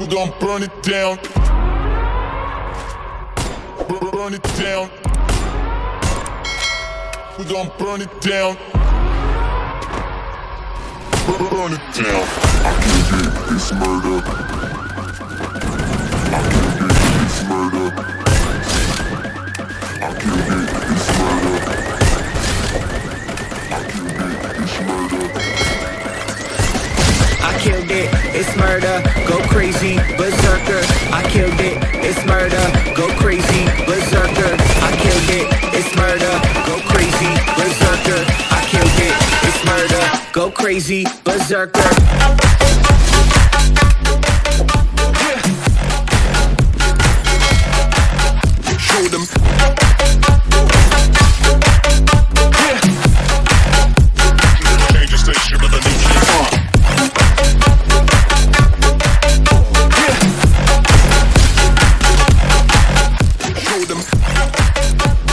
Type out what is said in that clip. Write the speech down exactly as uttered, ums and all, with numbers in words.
We gon' burn it down. Burn it down. We gon' burn it down. Burn it down. I killed it, it's murder. I killed it, it's murder. I killed it, it's murder. I killed it, it's murder. I killed it, it's murder, go crazy, berserker. I killed it, it's murder, go crazy, berserker. I killed it, it's murder, go crazy, berserker. I killed it, it's murder, go crazy, berserker. Show them. Change the station with a new key. Show them.